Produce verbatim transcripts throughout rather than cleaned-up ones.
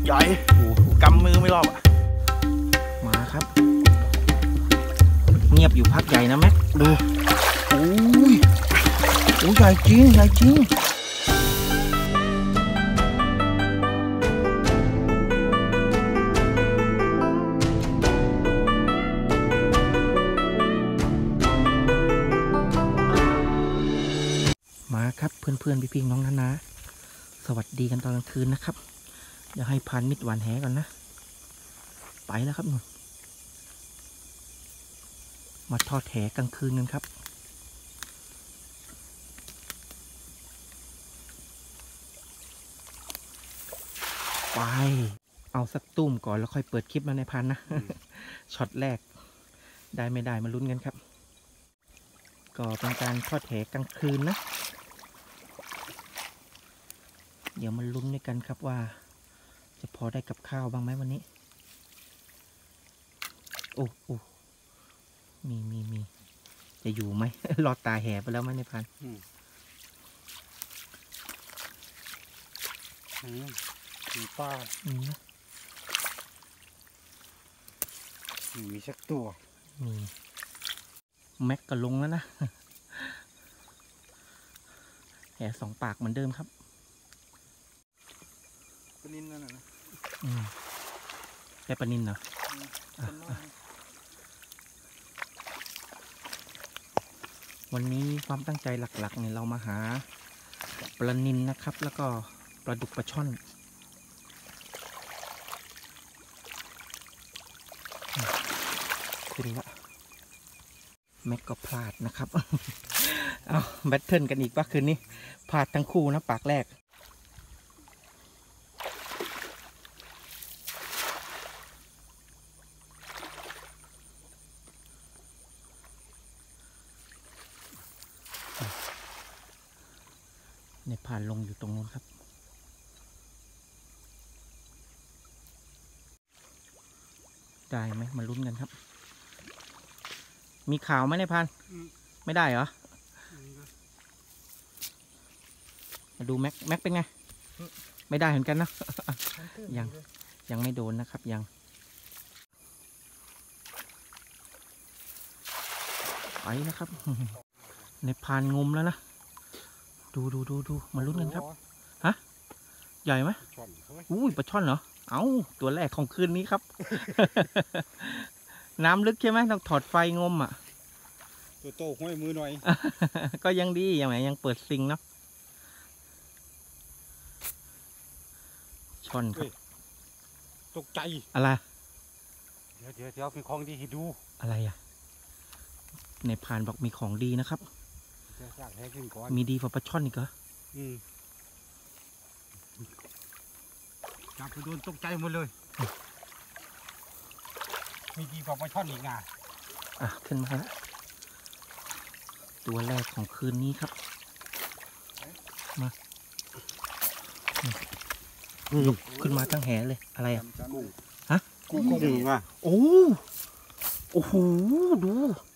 ใหญ่กำมือไม่รอบอ่ะมาครับเงียบอยู่พักใหญ่นะแม็กดูโอ้ยโอ้ยใหญ่จริงใหญ่จริงมาครับเพื่อนๆพี่ๆน้องนะนะสวัสดีกันตอนกลางคืนนะครับเดี๋ยวให้พานมิดหวานแหก่อนนะไปแล้วครับหนูมาทอดแหกลางคืนกันครับไปเอาสักตุ้มก่อนแล้วค่อยเปิดคลิปมาในพันนะ ช็อตแรกได้ไม่ได้มาลุ้นกันครับก็เป็นการทอดแหกลางคืนนะเดี๋ยวมาลุ้นด้วยกันครับว่าจะพอได้กับข้าวบ้างไหมวันนี้โอ้โอ้มีมีมีจะอยู่ไหม รอดตาแห่ไปแล้วไหมในพันมีป้ามีนะมีสักตัวมีแม็กก็ลงแล้วนะ แห่สองปากเหมือนเดิมครับปนินนั่นนะอืมได้ปนินเหรอวันนี้ความตั้งใจหลักๆเนี่ยเรามาหาปลานิลนะครับแล้วก็ปลาดุกปลาช่อนขึ้นละแม็กก็พลาดนะครับ เอาแบทเทิลกันอีกป่ะคืนนี้พลาดทั้งคู่นะปากแรกในผ่านลงอยู่ตรงนู้นครับได้ไหมมาลุ้นกันครับมีข่าวไหมในพันไม่ได้เหรอมาดูแม็กแม็กเป็นไงไม่ได้เหมือนกันนะ ยังยังไม่โดนนะครับยังไปนะครับ ในพานงมแล้วนะดูดูดูดูมาลุ้นกันครับฮะใหญ่ไหมอุ้ยปลาช่อนเหรอเอ้าตัวแรกของคืนนี้ครับ น้ำลึกใช่ไหมต้องถอดไฟงมอ่ะตัวโตห้อยมือหน่อยก็ยังดียังไงยังเปิดซิงเนาะช่อนครับตกใจอะไรเดี๋ยวเดี๋ยวเดี๋ยวมีของดีให้ดูอะไรอ่ะในพานบอกมีของดีนะครับมีดีกว่าปลาช่อนอีกเหรอจับไปโดนตกใจหมดเลยมีดีกว่าปลาช่อนอีกอ่ะอ่ะขึ้นมาแล้วตัวแรกของคืนนี้ครับมาลุกขึ้นมาตั้งแหเลยอะไรอ่ะฮะกุ้งกุ้งอ่ะโอ้โอ้โหดู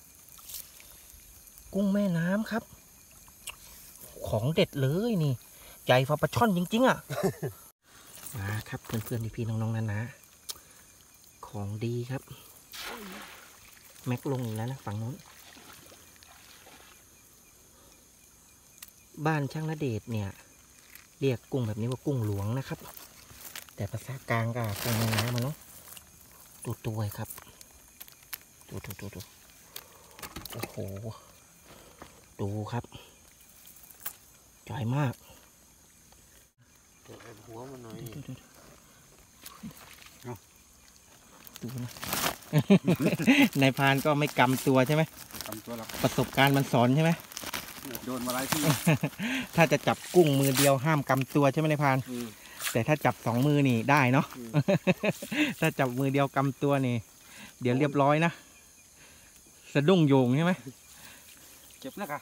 กุ้งแม่น้ำครับของเด็ดเลยนี่ใหญ่กว่าปลาช่อนจริงๆอ่ะ มาครับเพื่อนๆพี่ๆน้องๆนะนะของดีครับแม็กลงอีกแล้วนะฝั่งนู้นบ้านช่างณเดชน์เนี่ยเรียกกุ้งแบบนี้ว่ากุ้งหลวงนะครับแต่ภาษากลางก็กุ้งแม่น้ำมันเนาะตัวตัวครับตัวตัวตัวตัวโอ้โหดูครับใหญ่มากตัวหัวมันหน่อยดูนะ ในพานก็ไม่กำตัวใช่ไหมกำตัวหรอกประสบการณ์มันสอนใช่ไหมโดนมาหลายที่ถ้าจะจับกุ้งมือเดียวห้ามกำตัวใช่ไหมในพานแต่ถ้าจับสองมือนี่ได้เนาะ ถ้าจับมือเดียวกำตัวนี่เดี๋ยวเรียบร้อยนะสะดุ้งโยงใช่ไหมเจ็บนะกะ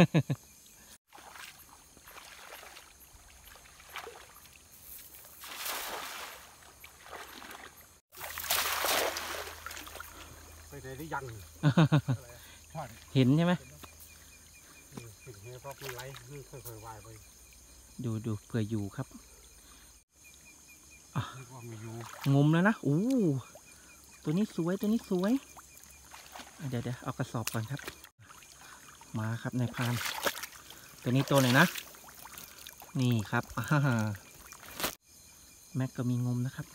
ไปไหนได้ยังเห็นใช่ไหมดูดูเผื่ออยู่ครับนึกว่าไม่อยู่งมแล้วนะอู้ตัวนี้สวยตัวนี้สวยอ่ะเดี๋ยวเดี๋ยวเอากระสอบก่อนครับ มาครับในพานตัวนี้ตัวไหนนะนี่ครับอ่าแม็กก็มีงมนะครับ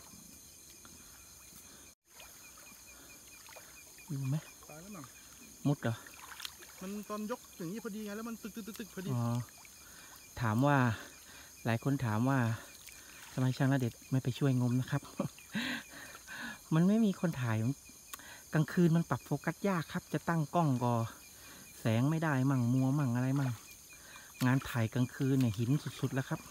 อยู่ไหมตายแล้วมั้งมุดเหรอมันตอนยกอย่างนี้พอดีไงแล้วมันตึกตึกตึกตึกพอดีอ๋อถามว่าหลายคนถามว่าทำไมช่างระเด็ดไม่ไปช่วยงมนะครับ มันไม่มีคนถ่ายกลางคืนมันปรับโฟกัสยากครับ จะตั้งกล้องก็แสงไม่ได้มั่งมัวมั่งอะไรมั่งงานถ่ายกลางคืนเนี่ยหินสุดๆแล้วครับ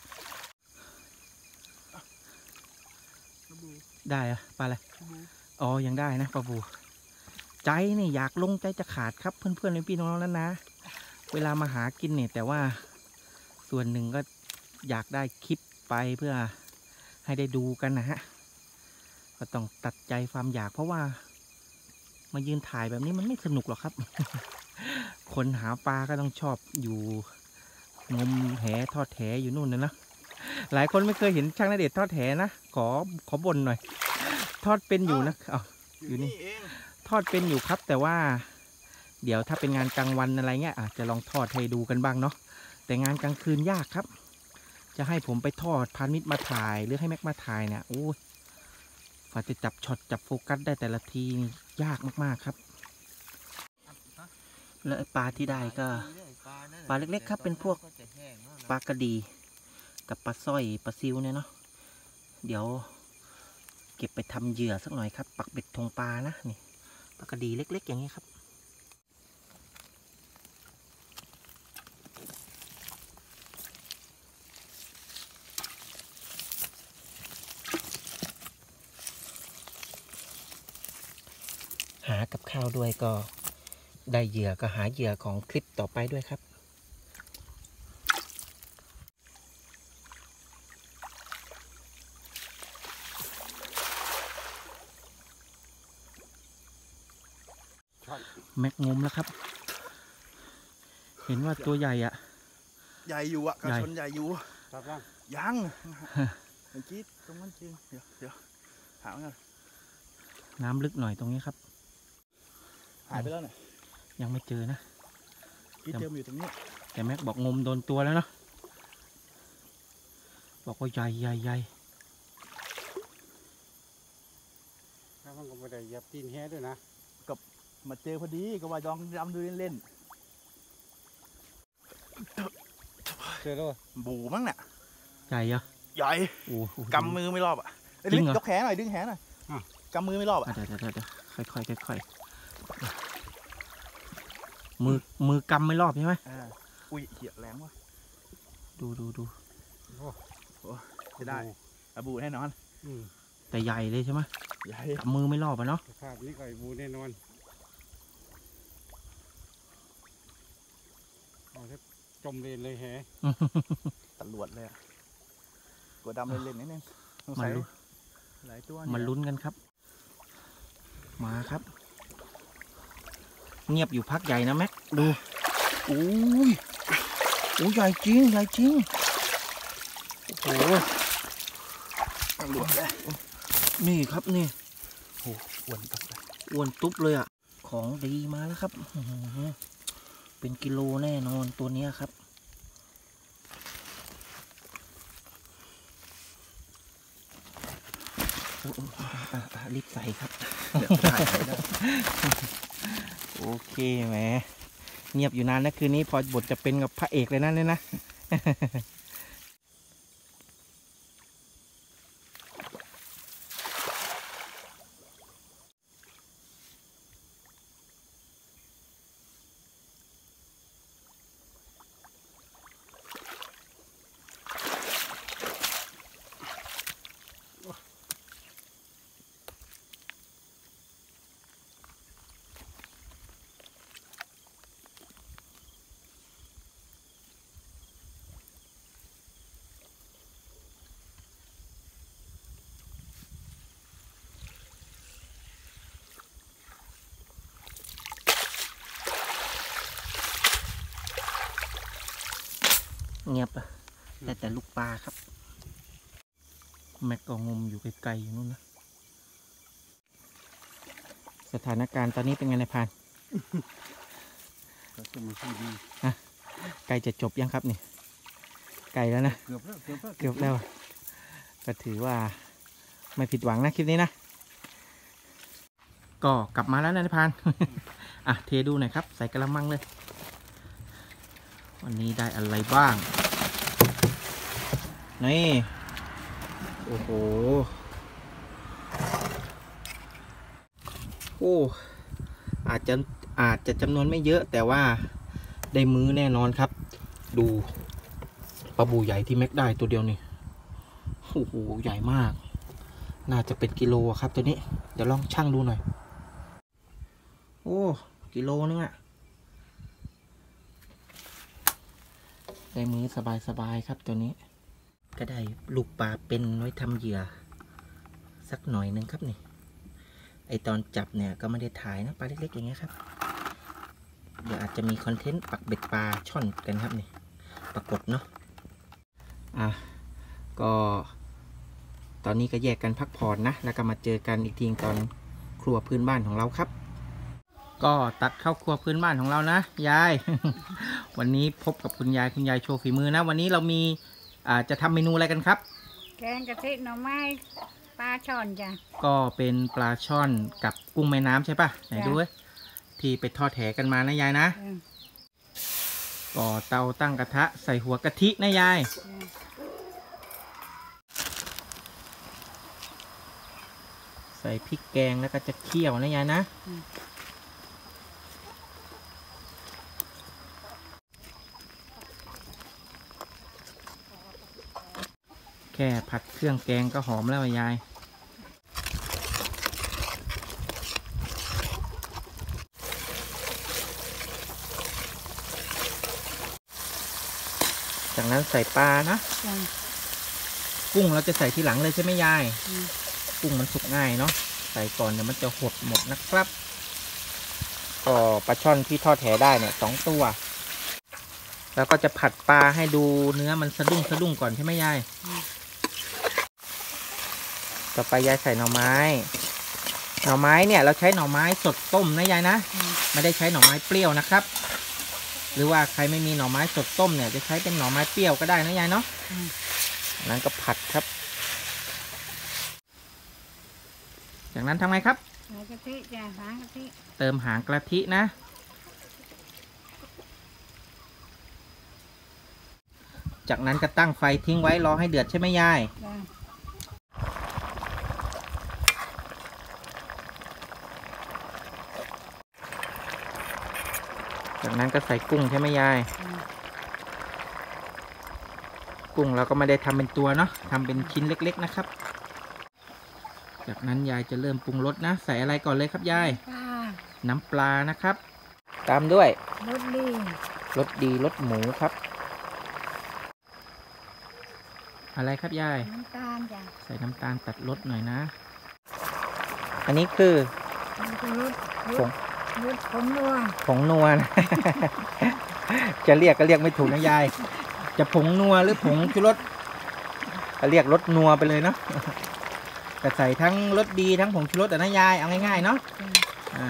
ระบูได้อะปลาอะไรระบูอ๋อยังได้นะปลาบูใจนี่อยากลงใจจะขาดครับเพื่อนๆในพี่น้องแล้วนะ เวลามาหากินเนี่ยแต่ว่าส่วนหนึ่งก็อยากได้คลิปไปเพื่อให้ได้ดูกันนะฮะก็ต้องตัดใจความอยากเพราะว่ามายืนถ่ายแบบนี้มันไม่สนุกหรอกครับ คนหาปลาก็ต้องชอบอยู่งมแหทอดแหอยู่นู่นนะนะหลายคนไม่เคยเห็นช่างณเดชน์ทอดแหนะขอขอบ่นหน่อย ทอดเป็นอยู่นะเอา อยู่นี่เองทอดเป็นอยู่ครับแต่ว่าเดี๋ยวถ้าเป็นงานกลางวันอะไรเงี้ยอาจจะลองทอดให้ดูกันบ้างเนาะแต่งานกลางคืนยากครับ จะให้ผมไปทอดพานิชมาถ่ายหรือให้แม็กมาถ่ายเนี่ยโอ้ยกว่าจะจับช็อตจับโฟกัสได้แต่ละทีนี่ยากมากๆครับ แล้วไอ้ปลาที่ได้ก็ปลาเล็กๆครับเป็นพวกปลากระดีกับปลาสร้อยปลาซิวเนี่ยเนาะเดี๋ยวเก็บไปทำเหยื่อสักหน่อยครับปักเบ็ดทงปลานะนี่ปลากระดีเล็กๆอย่างนี้ครับหากับข้าวด้วยก็ได้เหยื่อก็หาเหยื่อของคลิปต่อไปด้วยครับแม็กงมแล้วครับ เห็นว่าตัวใหญ่อะใหญ่อยู่อ่ะกระใหญ่ชนใหญ่อยู่ครับยังยังเมื่อกี้ตรงนั้นจริงเดี๋ยวเดี๋ยวหากันน้ำลึกหน่อยตรงนี้ครับหายไปแล้วเนี่ยยังไม่เจอนะกี้เจอมอยู่ตรงนี้แต่แม็กบอกงมโดนตัวแล้วเนาะบอกว่าใหญ่ใหญ่ใหญ่ถ้ามันก็ไม่ได้เหยับตีนแฮด้วยนะมาเจอพอดีก็ว่าลองดำดูเล่นเจอแล้วๆบูมั้งเนี่ยใหญ่เหรอใหญ่โอ้โหกำมือไม่รอบอ่ะเอ้ยจริงเหรอยกแขนหน่อยดึงแขนหน่อยกำมือไม่รอบอ่ะอ่ะเดี๋ยวเดี๋ยวเดี๋ยวค่อยค่อยค่อยค่อยมือมือกำไม่รอบใช่ไหมอ่าอุ้ยเหี้ยแรงว่ะดูดูดูจะได้อะบูแน่นอนอืมแต่ใหญ่เลยใช่ไหมใหญ่กำมือไม่รอบอ่ะเนาะสภาพนี้ก็ไอ้บูแน่นอนเอาแค่จมเลนเลยแฮตำรวจเลยอ่ะกดดำเล่นๆนิดนึงสงมาสัยลุ้นหลายตัวมาลุ้นกันครับ มาครับ เงียบอยู่พักใหญ่นะแม็กดูโอ้ยโอ้ยใหญ่จริงใหญ่จริงโอ้โหตำรวจเลยนี่ครับนี่โอ้อ้วนตับเลยอ้วนตุ๊บเลยอ่ะของดีมาแล้วครับอื้อหือเป็นกิโลแน่นอนตัวเนี้ยครับโอ้โหอ่ะอ่ะอ่ะรีบใส่ครับเดี๋ยวถ่ายไว้ได้โอเคแหมเงียบอยู่นานนะคืนนี้พอบทจะเป็นกับพระเอกเลยนะเนี่ยนะ เงียบอะแต่แต่ลูกปลาครับแม็กก็งมอยู่ไกลๆอยู่นู่นนะสถานการณ์ตอนนี้เป็นไงนายพรานก็สมุนไพรดีใกล้จะจบยังครับนี่ไกลแล้วนะเกือบแล้วเกือบแล้วเกือบแล้วก็ถือว่าไม่ผิดหวังนะคลิปนี้นะ ก็กลับมาแล้วนะนายพราน อ่ะเทดูหน่อยครับใส่กระมังเลย วันนี้ได้อะไรบ้างนี่โอ้โหโอ้อาจจะอาจจะจำนวนไม่เยอะแต่ว่าได้มื้อแน่นอนครับ ดูปลาบูใหญ่ที่แม็กได้ตัวเดียวนี่โอ้โหใหญ่มากน่าจะเป็นกิโลครับตัวนี้เดี๋ยวลองชั่งดูหน่อยโอ้กิโลนึงอะได้มื้อสบายๆครับตัวนี้ก็ได้ลูกปลาเป็นไว้ทำเหยื่อสักหน่อยนึงครับนี่ไอตอนจับเนี่ยก็ไม่ได้ถ่ายนะปลาเล็กๆอย่างเงี้ยครับเดี๋ยวอาจจะมีคอนเทนต์ปักเบ็ดปลาช่อนกันครับนี่ปรากฏเนาะอ่ะก็ตอนนี้ก็แยกกันพักผ่อนนะแล้วก็มาเจอกันอีกทีตอนครัวพื้นบ้านของเราครับก็ตัดเข้าครัวพื้นบ้านของเรานะยาย วันนี้พบกับคุณยายคุณยายโชว์ฝีมือนะวันนี้เรามีอ่าจะทำเมนูอะไรกันครับแกงกะทิหน่อไม้ปลาช่อนจ้ะก็เป็นปลาช่อนกับกุ้งแม่น้ำใช่ปะไหนจ้ะดูเว้ยที่ไปทอดแหกันมานะยายนะอืมก่อเตาตั้งกระทะใส่หัวกะทินะยายอืมใส่พริกแกงแล้วก็จะเคี่ยวนะยายนะแค่ผัดเครื่องแกงก็หอมแล้วยายจากนั้นใส่ปลานะจ้ะกุ้งเราจะใส่ทีหลังเลยใช่ไหมยายอืมกุ้งมันสุกง่ายเนาะใส่ก่อนเดี๋ยวมันจะหดหมดนะครับก็ปลาช่อนที่ทอดแหได้เนี่ยสองตัว แล้วก็จะผัดปลาให้ดูเนื้อมันสะดุ้งสะดุ้งก่อนใช่ไหมยายต่อไปยายใส่หน่อไม้ หน่อไม้เนี่ยเราใช้หน่อไม้สดต้มนะยายนะอืมไม่ได้ใช้หน่อไม้เปรี้ยวนะครับ หรือว่าใครไม่มีหน่อไม้สดต้มเนี่ยจะใช้เป็นหน่อไม้เปรี้ยวก็ได้นะยายเนาะอืมนั้นก็ผัดครับ จากนั้นทำไงครับใส่กะทิจ้ะหางกะทิเติมหางกะทินะ จากนั้นก็ตั้งไฟทิ้งไว้รอให้เดือดใช่ไหมยายจ้ะจากนั้นก็ใส่กุ้งใช่ไหมยายอืมกุ้งเราก็ไม่ได้ทำเป็นตัวเนาะทำเป็นชิ้นเล็กๆนะครับ จากนั้นยายจะเริ่มปรุงรสนะ ใส่อะไรก่อนเลยครับยายปลาน้ำปลานะครับ ตามด้วยรสดีรสดีรสหมูครับ อะไรครับยายน้ำตาลจ้ะใส่น้ำตาลตัดรสหน่อยนะ อันนี้คือมันคือรสรผสงรสผงนัวผงนัวนะ จะเรียกก็เรียกไม่ถูกนะยาย จะผงนัวหรือผงชูรสก็เรียกรสนัวไปเลยเนาะ แต่ใส่ทั้งรสดีทั้งผงชูรสแต่นะยายเอาง่ายๆเนาะจ้ะอ่า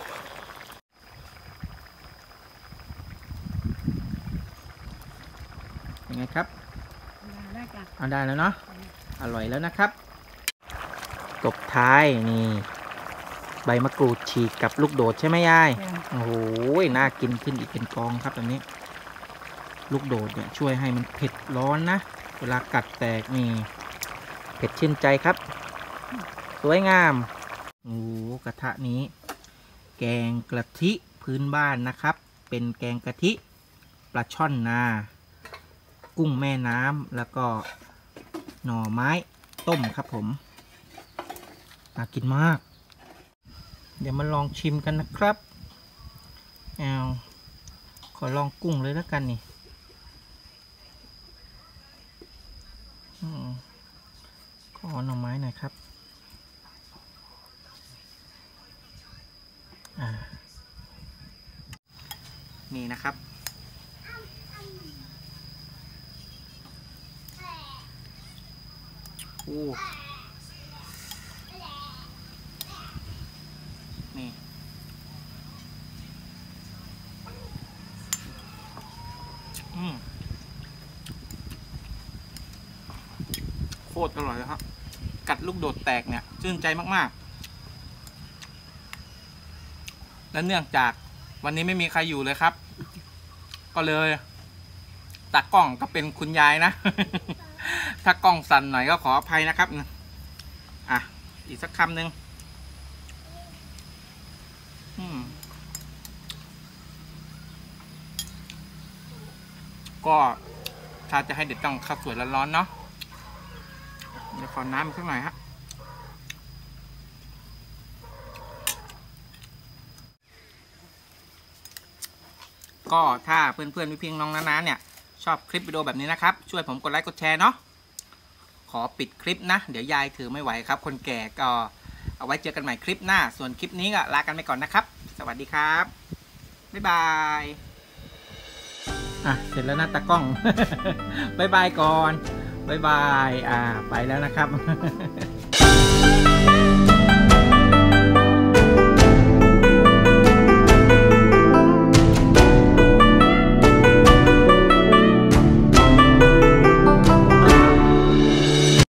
ยังไงครับได้จ้ะเอาได้แล้วเนาะ อร่อยแล้วนะครับ ตบท้ายนี่ ใบมะกรูดฉีกกับลูกโดดใช่ไหมยายจ้ะโอ้โห น่ากินขึ้นอีกเป็นกองครับแบบนี้ ลูกโดดเนี่ยช่วยให้มันเผ็ดร้อนนะ เวลากัดแตกนี่ เผ็ดชื่นใจครับ สวยงาม โอ้โหกระทะนี้ แกงกะทิพื้นบ้านนะครับ เป็นแกงกะทิปลาช่อนนา กุ้งแม่น้ำแล้วก็หน่อไม้ต้มครับผม น่ากินมาก เดี๋ยวมาลองชิมกันนะครับเอาขอลองกุ้งเลยแล้วกันนี่อมขอหน่อไม้หน่อยครับอ่านี่นะครับโอ้นี่อืมโคตรอร่อยเลยครับกัดลูกโดดแตกเนี่ยชื่นใจมากๆและเนื่องจากวันนี้ไม่มีใครอยู่เลยครับ ก็เลยตากล้องก็เป็นคุณยายนะ ถ้ากล้องสั่นหน่อยก็ขออภัยนะครับอ่ะอีกสักคำหนึ่งอืมก็ถ้าจะให้เด็ดต้องข้าวสวยร้อนๆเนาะเดี๋ยวขอน้ำอีกสักหน่อยฮะก็ถ้าเพื่อนๆพี่ๆน้องๆน้าๆเนี่ยชอบคลิปวิดีโอแบบนี้นะครับช่วยผมกดไลค์กดแชร์เนาะขอปิดคลิปนะเดี๋ยวยายถือไม่ไหวครับคนแก่ก็เอาไว้เจอกันใหม่คลิปหน้าส่วนคลิปนี้ก็ลากันไปก่อนนะครับสวัสดีครับบ๊ายบายอ่ะเสร็จแล้วนะตากล้อง บ๊ายบายก่อนบ๊ายบายอ่าไปแล้วนะครับ